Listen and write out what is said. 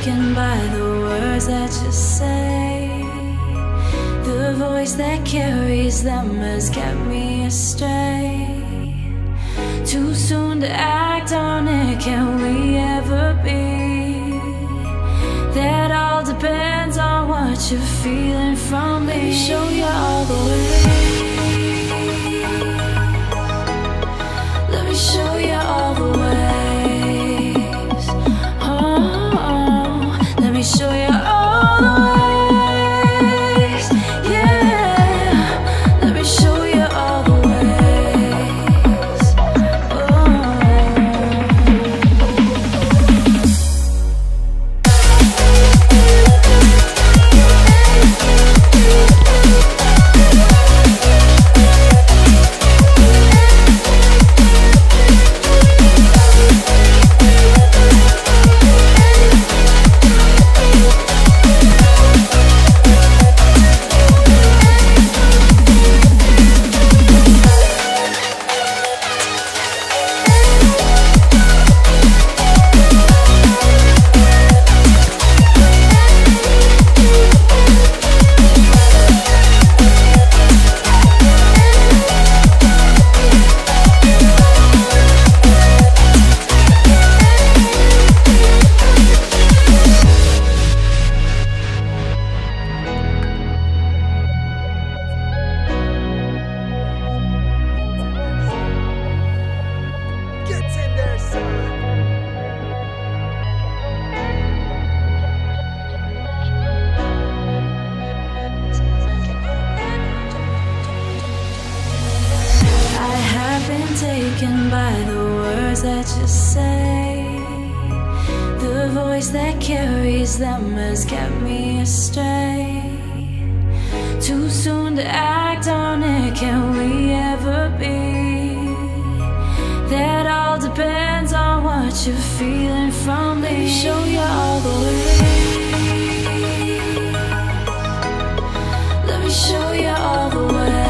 taken by the words that you say. The voice that carries them has kept me astray. Too soon to act on it, can we ever be? That all depends on what you're feeling from me. Let me show you all the way. Let me show you all the ways. Oh, let me show you all the ways. Yeah, let me show you all the ways. Taken by the words that you say. The voice that carries them has kept me astray. Too soon to act on it, can we ever be? That all depends on what you're feeling from me. Let me show you all the way. Let me show you all the way.